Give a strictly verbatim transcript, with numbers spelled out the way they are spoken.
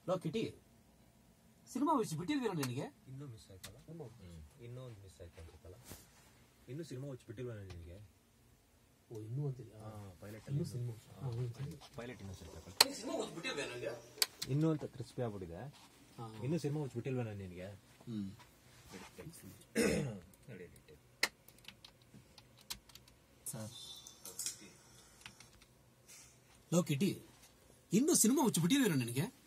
Low ಕಿಟಿ, cinema ಹುಚ್ಚಿ ಬಿಟ್ಟಿಲ್ವೇನೋ ನಿನಗೆ? ಇನ್ನೂ ಮಿಸ್ ಆಯ್ತಲ್ಲ? ಇನ್ನೂ ಒಂದು ಮಿಸ್ ಆಯ್ತು ಅನ್ಸುತ್ತಲ್ಲ? ಇನ್ನೂ ಸಿನಿಮಾ ಹುಚ್ಚಿ ಬಿಟ್ಟಿಲ್ವೇನೋ ನಿನಗೆ? ಓ ಇನ್ನೂ ಅಂತಿಲ್ಲ. ಪೈಲಟ್ ಇನ್ನೂ ಸಿನಿಮಾ ಪೈಲಟ್ ಇನ್ನೂ ಸ್ವಲ್ಪ ಇನ್ನೂ ಅಂತ ಕ್ರಿಸ್ಪಿ ಆಗ್ಬಿಟ್ಟಿದೆ. ಇನ್ನೂ ಸಿನಿಮಾ ಹುಚ್ಚಿ ಬಿಟ್ಟಿಲ್ವೇನೋ ನಿನಗೆ? ಹ್ಮ್ ಸರ್, ಲೋ ಕಿಟಿ, ಇನ್ನೂ ಸಿನಿಮಾ ಹುಚ್ಚಿ ಬಿಟ್ಟಿಲ್ವೇನೋ ನಿನಗೆ?